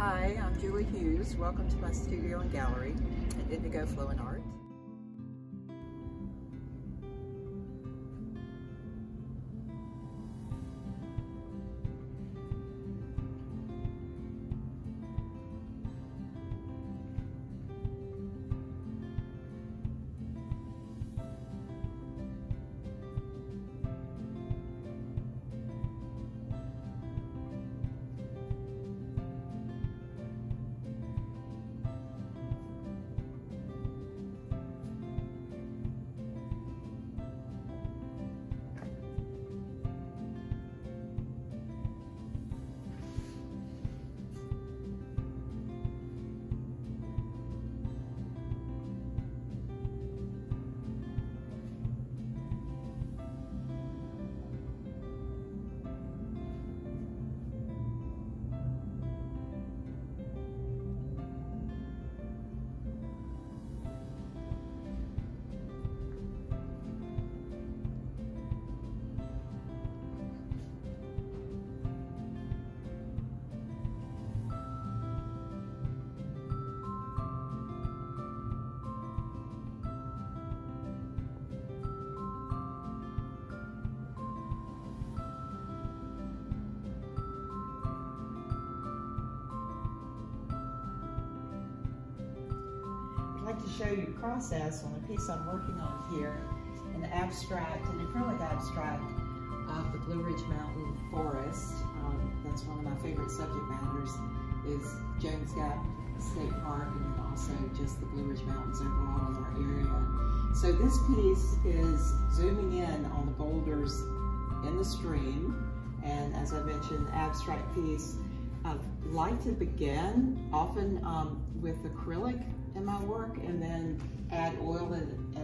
Hi, I'm Julie Hughes. Welcome to my studio and gallery at Indigo Flow and Art. I'd like to show you the process on a piece I'm working on here, an acrylic abstract of the Blue Ridge Mountain Forest. That's one of my favorite subject matters, is Jones Gap State Park, and then also just the Blue Ridge Mountains overall in our area. So this piece is zooming in on the boulders in the stream, and as I mentioned, abstract piece. I like to begin often with acrylic in my work and then add oil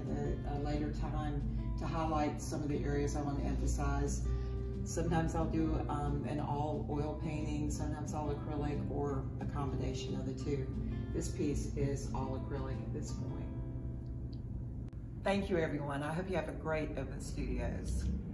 at a later time to highlight some of the areas I want to emphasize. Sometimes I'll do an all oil painting, sometimes all acrylic, or a combination of the two. This piece is all acrylic at this point. Thank you, everyone. I hope you have a great Open Studios.